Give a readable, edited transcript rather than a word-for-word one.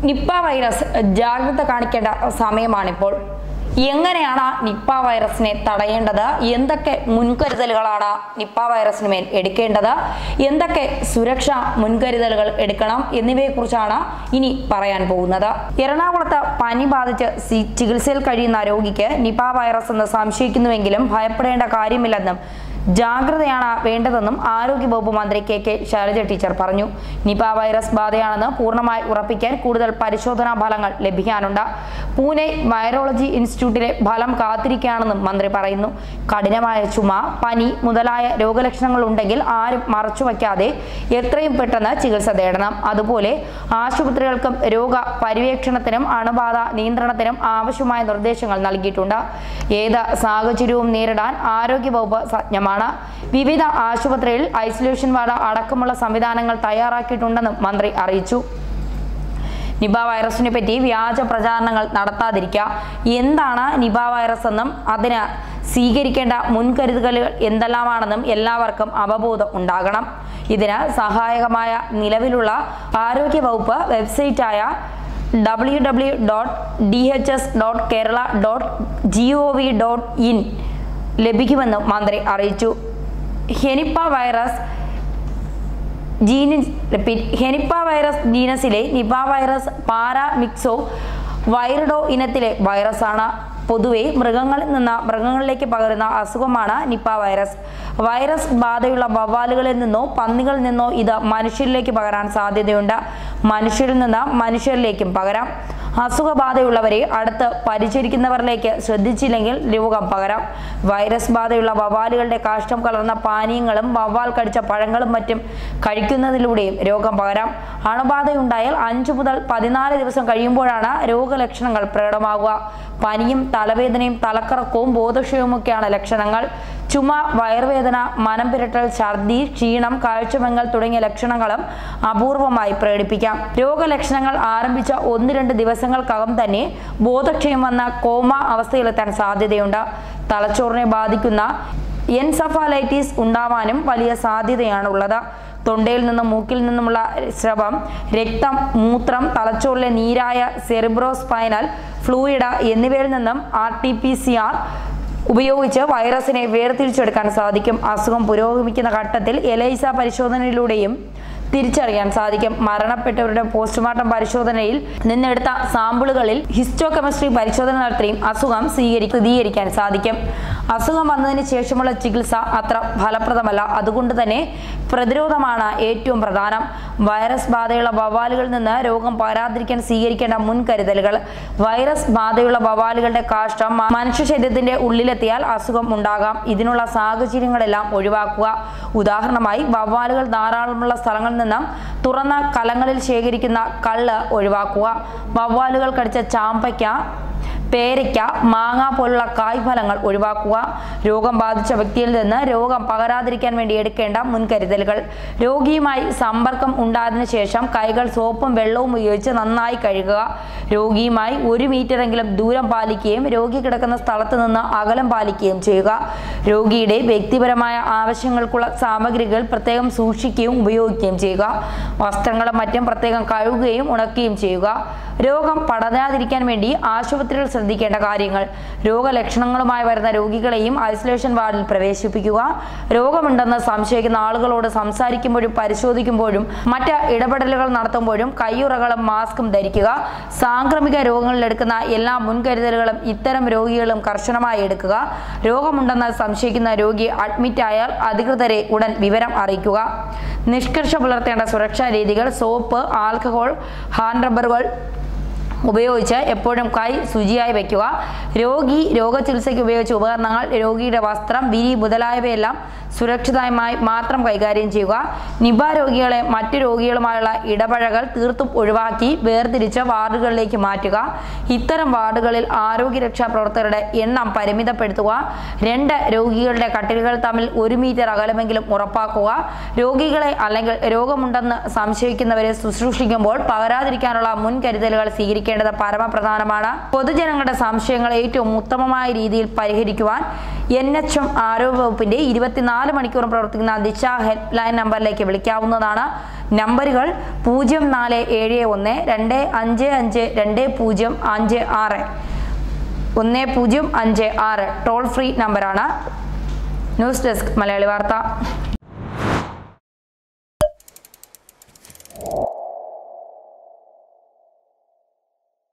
Nipah virus ജാഗ്രത കാണിക്കേണ്ട സമയമാണിപ്പോൾ. എങ്ങനെയാണ് നിപ്പ വൈറസിനെ തടയേണ്ടത്? എന്തൊക്കെ മുൻകരുതലുകളാണ് നിപ്പ വൈറസിന് മേൽ എടുക്കേണ്ടത്? എന്തൊക്കെ സുരക്ഷാ മുൻകരുതലുകൾ എടുക്കണം എന്നിവയെക്കുറിച്ചാണ് ഇനി പറയാൻ പോകുന്നത്. എറണാകുളത്ത് പനി ബാധിച്ച് ചികിത്സയിൽ കഴിയുന്ന രോഗിക്ക് നിപ്പ വൈറസ് എന്ന് സംശയിക്കുന്നുവെങ്കിലും ഭയപ്പെടേണ്ട കാര്യമില്ലെന്നും ജാഗ്രതയാണ് വേണ്ടതെന്നും ആരോഗ്യവകുപ്പ് മന്ത്രി കെ ശൈലജ ടീച്ചർ പറഞ്ഞു. നിപ വൈറസ് ബാധയാണെന്ന് പൂർണ്ണമായി ഉറപ്പിക്കാൻ കൂടുതൽ പരിശോധനാ ഫലങ്ങൾ ലഭിക്കാനുണ്ട്. പൂനെ വൈറോളജി ഇൻസ്റ്റിറ്റ്യൂട്ടിലെ ഫലം കാത്തിരിക്കുകയാണെന്നും മന്ത്രി പറയുന്നു. കഠിനമായ ചുമ, പനി മുതലായ രോഗലക്ഷണങ്ങൾ ഉണ്ടെങ്കിൽ ആരും മറച്ചുവെക്കാതെ എത്രയും പെട്ടെന്ന് ചികിത്സ തേടണം. അതുപോലെ ആശുപത്രികൾക്കും രോഗ പര്യവേക്ഷണത്തിനും അണുബാധ നിയന്ത്രണത്തിനും ആവശ്യമായ നിർദ്ദേശങ്ങൾ നൽകിയിട്ടുണ്ട്. ഏത് സാഹചര്യവും നേരിടാൻ ആരോഗ്യവകുപ്പ് സജ്ജമാണ്. വിവിധ ആശുപത്രിയിൽ ഐസൊലേഷൻ വാർഡ് അടക്കമുള്ള സംവിധാനങ്ങൾ തയ്യാറാക്കിയിട്ടുണ്ടെന്നും മന്ത്രി അറിയിച്ചു. നിപ വൈറസിനെ പറ്റി വ്യാജ പ്രചാരണങ്ങൾ നടത്താതിരിക്കുക. എന്താണ് നിപ വൈറസ് എന്നും അതിന് സ്വീകരിക്കേണ്ട മുൻകരുതലുകൾ എന്തെല്ലാമാണെന്നും എല്ലാവർക്കും അവബോധം ഉണ്ടാകണം. ഇതിന് സഹായകമായ നിലവിലുള്ള ആരോഗ്യവകുപ്പ് വെബ്സൈറ്റായ www.dhs.kerala.gov.in ലഭിക്കുമെന്നും മന്ത്രി അറിയിച്ചു. ഹെനിപ്പ വൈറസ് ജീനസിലെ നിപ വൈറസ് പാരാമിക്സോ വൈറിഡോ ഇനത്തിലെ വൈറസാണ്. പൊതുവെ മൃഗങ്ങളിൽ നിന്ന് മൃഗങ്ങളിലേക്ക് പകരുന്ന അസുഖമാണ് നിപ വൈറസ്. വൈറസ് ബാധയുള്ള വവ്വാലുകളിൽ നിന്നോ പന്നികളിൽ നിന്നോ ഇത് മനുഷ്യരിലേക്ക് പകരാൻ സാധ്യതയുണ്ട്. മനുഷ്യരിൽ നിന്ന് മനുഷ്യരിലേക്കും പകരാം. അസുഖബാധയുള്ളവരെ അടുത്ത് പരിചരിക്കുന്നവരിലേക്ക് ശ്രദ്ധിച്ചില്ലെങ്കിൽ രോഗം പകരാം. വൈറസ് ബാധയുള്ള വവ്വാലുകളുടെ കാഷ്ടം കലർന്ന പാനീയങ്ങളും വവ്വാൽ കടിച്ച പഴങ്ങളും മറ്റും കഴിക്കുന്നതിലൂടെയും രോഗം പകരാം. അണുബാധയുണ്ടായാൽ 5 മുതൽ 14 ദിവസം കഴിയുമ്പോഴാണ് രോഗലക്ഷണങ്ങൾ പ്രകടമാകുക. പനിയും തലവേദനയും തലക്കറക്കവും ബോധക്ഷയവുമൊക്കെയാണ് ലക്ഷണങ്ങൾ. ചുമ, വയറുവേദന, മനം പുരട്ടൽ, ഛർദി, ക്ഷീണം, കാഴ്ചമങ്ങൽ തുടങ്ങിയ ലക്ഷണങ്ങളും അപൂർവമായി പ്രകടിപ്പിക്കാം. രോഗലക്ഷണങ്ങൾ ആരംഭിച്ച 1-2 ദിവസങ്ങൾക്കകം തന്നെ ബോധക്ഷയം വന്ന കോമ അവസ്ഥയിലെത്താൻ സാധ്യതയുണ്ട്. തലച്ചോറിനെ ബാധിക്കുന്ന എൻസഫലൈറ്റിസ് ഉണ്ടാവാനും വലിയ സാധ്യതയാണുള്ളത്. തൊണ്ടയിൽ നിന്നും മൂക്കിൽ നിന്നുമുള്ള സ്രവം, രക്തം, മൂത്രം, തലച്ചോറിലെ നീരായ സെറിബ്രോസ്പൈനൽ ഫ്ലൂയിഡ് എന്നിവയിൽ നിന്നും RT-PCR ഉപയോഗിച്ച് വൈറസിനെ വേർതിരിച്ചെടുക്കാൻ സാധിക്കും. അസുഖം പുരോഗമിക്കുന്ന ഘട്ടത്തിൽ ELISA പരിശോധനയിലൂടെയും തിരിച്ചറിയാൻ സാധിക്കും. മരണപ്പെട്ടവരുടെ പോസ്റ്റ്മോർട്ടം പരിശോധനയിൽ നിന്നെടുത്ത സാമ്പിളുകളിൽ ഹിസ്റ്റോകെമിസ്ട്രി പരിശോധന നടത്തിയും അസുഖം സ്ഥിരീകരിക്കാൻ സാധിക്കും. അസുഖം വന്നതിന് ശേഷമുള്ള ചികിത്സ അത്ര ഫലപ്രദമല്ല. അതുകൊണ്ട് തന്നെ പ്രതിരോധമാണ് ഏറ്റവും പ്രധാനം. വൈറസ് ബാധയുള്ള വവ്വാലുകളിൽ നിന്ന് രോഗം പകരാതിരിക്കാൻ സ്വീകരിക്കേണ്ട മുൻകരുതലുകൾ. വൈറസ് ബാധയുള്ള വവ്വാലുകളുടെ കാഷ്ടം മനുഷ്യ ശരീരത്തിന്റെ ഉള്ളിലെത്തിയാൽ അസുഖം ഉണ്ടാകാം. ഇതിനുള്ള സാഹചര്യങ്ങളെല്ലാം ഒഴിവാക്കുക. ഉദാഹരണമായി വവ്വാലുകൾ ധാരാളമുള്ള സ്ഥലങ്ങളിൽ നിന്നും തുറന്ന കലങ്ങളിൽ ശേഖരിക്കുന്ന കള്ള് ഒഴിവാക്കുക. വവ്വാലുകൾ കടിച്ച ചാമ്പയ്ക്ക, പേരയ്ക്ക, മാങ്ങ പോലുള്ള കായ്ഫലങ്ങൾ ഒഴിവാക്കുക. രോഗം ബാധിച്ച വ്യക്തിയിൽ നിന്ന് രോഗം പകരാതിരിക്കാൻ വേണ്ടി എടുക്കേണ്ട മുൻകരുതലുകൾ. രോഗിയുമായി സമ്പർക്കം ഉണ്ടായതിനു ശേഷം കൈകൾ സോപ്പും വെള്ളവും ഉപയോഗിച്ച് നന്നായി കഴുകുക. രോഗിയുമായി 1 മീറ്ററെങ്കിലും ദൂരം പാലിക്കുകയും രോഗി കിടക്കുന്ന സ്ഥലത്ത് നിന്ന് അകലം പാലിക്കുകയും ചെയ്യുക. രോഗിയുടെ വ്യക്തിപരമായ ആവശ്യങ്ങൾക്കുള്ള സാമഗ്രികൾ പ്രത്യേകം സൂക്ഷിക്കുകയും ഉപയോഗിക്കുകയും ചെയ്യുക. വസ്ത്രങ്ങളും മറ്റും പ്രത്യേകം കഴുകുകയും ഉണക്കുകയും ചെയ്യുക. രോഗം പടരാതിരിക്കാൻ വേണ്ടി ആശുപത്രികൾ ശ്രദ്ധിക്കേണ്ട കാര്യങ്ങൾ. രോഗലക്ഷണങ്ങളുമായി വരുന്ന രോഗികളെയും ഐസൊലേഷൻ വാർഡിൽ പ്രവേശിപ്പിക്കുക. രോഗമുണ്ടെന്ന് സംശയിക്കുന്ന ആളുകളോട് സംസാരിക്കുമ്പോഴും പരിശോധിക്കുമ്പോഴും മറ്റ് ഇടപെടലുകൾ നടത്തുമ്പോഴും കയ്യുറകളും മാസ്കും ധരിക്കുക. സാംക്രമിക രോഗങ്ങളിൽ എടുക്കുന്ന എല്ലാ മുൻകരുതലുകളും ഇത്തരം രോഗികളും കർശനമായി എടുക്കുക. രോഗമുണ്ടെന്ന് സംശയിക്കുന്ന രോഗി അഡ്മിറ്റ് ആയാൽ അധികൃതരെ ഉടൻ വിവരം അറിയിക്കുക. നിഷ്കർഷ പുലർത്തേണ്ട സുരക്ഷാ രീതികൾ. സോപ്പ്, ആൽക്കഹോൾ, ഹാൻഡ് റബ്ബറുകൾ ഉപയോഗിച്ച് എപ്പോഴും കൈ ശുചിയായി വയ്ക്കുക. രോഗചികിത്സയ്ക്ക് ഉപയോഗിച്ച ഉപകരണങ്ങൾ, രോഗിയുടെ വസ്ത്രം, വിരി മുതലായവയെല്ലാം സുരക്ഷിതമായി മാത്രം കൈകാര്യം ചെയ്യുക. നിപ രോഗികളെ മറ്റു രോഗികളുമായുള്ള ഇടപഴകൽ തീർത്തും ഒഴിവാക്കി വേർതിരിച്ച് വാർഡുകളിലേക്ക് മാറ്റുക. ഇത്തരം വാർഡുകളിൽ ആരോഗ്യരക്ഷാ പ്രവർത്തകരുടെ എണ്ണം പരിമിതപ്പെടുത്തുക. 2 രോഗികളുടെ കട്ടിലുകൾ തമ്മിൽ 1 മീറ്റർ അകലമെങ്കിലും ഉറപ്പാക്കുക. രോഗികളെ അല്ലെങ്കിൽ രോഗമുണ്ടെന്ന് സംശയിക്കുന്നവരെ ശുശ്രൂഷിക്കുമ്പോൾ പകരാതിരിക്കാനുള്ള മുൻകരുതലുകൾ സ്വീകരിക്കുക. പരിഹരിക്കേണ്ടത് പരമപ്രധാനമാണ്. പൊതുജനങ്ങളുടെ സംശയങ്ങൾ ഏറ്റവും ഉത്തമമായ രീതിയിൽ പരിഹരിക്കുവാൻ NHM ആരോഗ്യവകുപ്പിന്റെ 24 മണിക്കൂറും പ്രവർത്തിക്കുന്ന ദിശ ഹെൽപ്പ് ലൈൻ നമ്പറിലേക്ക് വിളിക്കാവുന്നതാണ്. നമ്പറുകൾ 047125520556 1056 ടോൾ ഫ്രീ നമ്പറാണ്. ന്യൂസ് ഡെസ്ക് മലയാളി വാർത്ത.